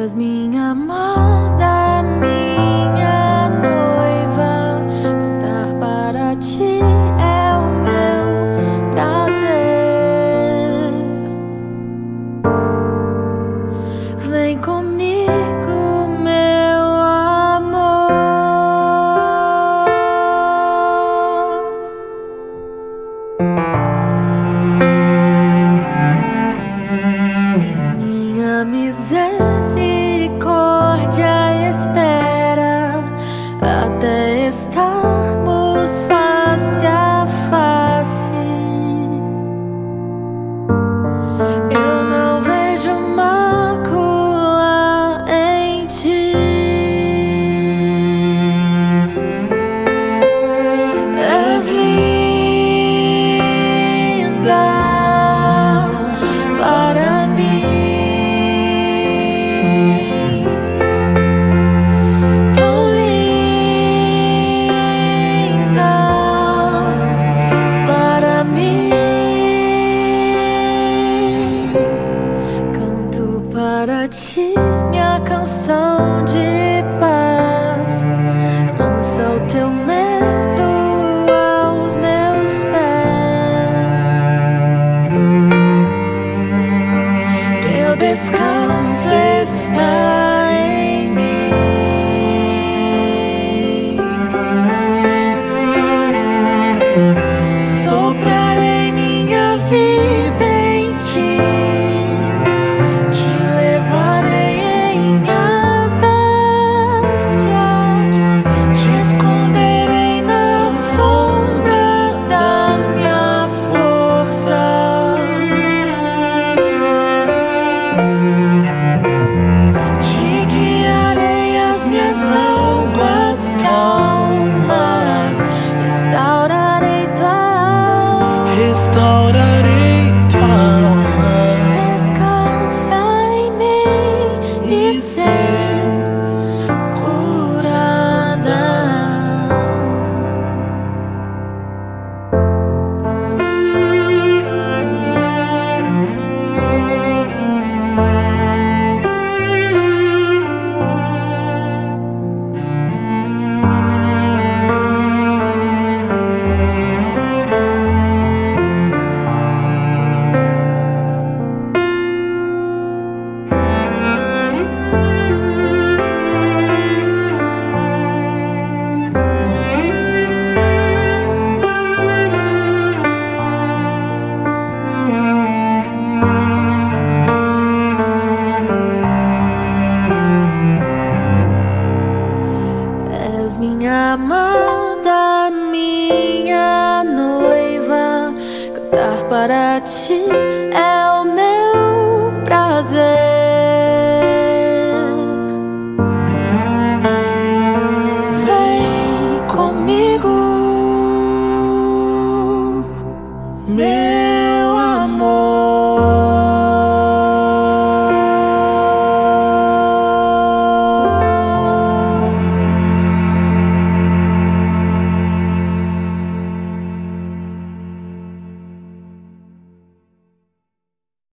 És minha amada, minha noiva. Cantar para ti é o meu prazer. Vem comigo, meu amor. Minha misericórdia espera até estarmos face a face. Eu não vejo mácula em ti. És linda para mim. Para ti, minha canção de paz, lança o teu medo aos meus pés. Teu descanso está em mim. Soprarei minha vida em ti. Restaurarei tua alma. Descansa em mim e ser curada. Minha amada, minha noiva, cantar para ti é o